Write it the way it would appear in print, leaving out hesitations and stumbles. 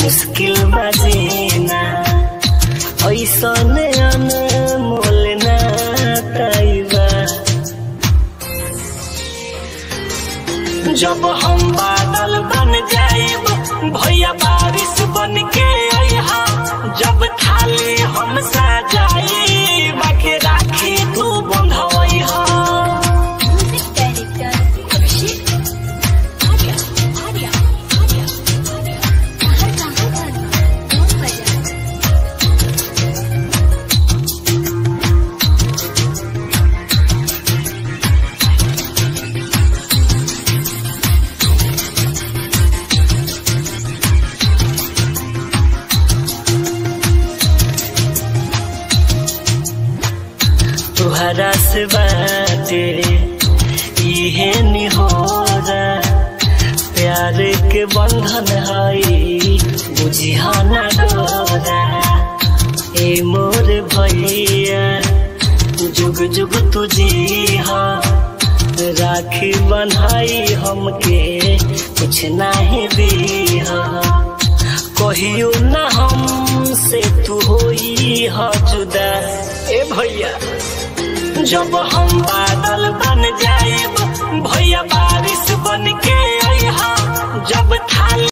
मुश्किल बजेना ऐसन अनमोल ना तैबा। जब हम बादल बन जाएब भैया बारिश बन के अइहा, जब थाली हम सजाई बाके राखी तू बंधवइहा। तुहरा से बाटे इहे निहोरा, प्यार के बंधन हई बुझिया ना डोरा। ए मोर भैया जुग जुग तुझिया, राखी बन्हाई हमके कुछ नहीं दीहा। कहियो ना हमसे तू होई ह जुदा। ए भैया जब हम बादल बन जाएब भैया बारिश बन के अइहा, जब थाली